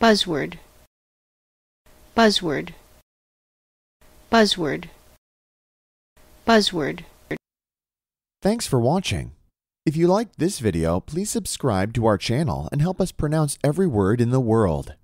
buzzword, buzzword, buzzword, buzzword. Thanks for watching. If you liked this video, please subscribe to our channel and help us pronounce every word in the world.